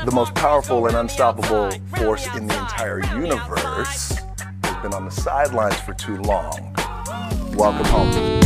the most powerful and unstoppable force in the entire universe, has been on the sidelines for too long. Welcome home.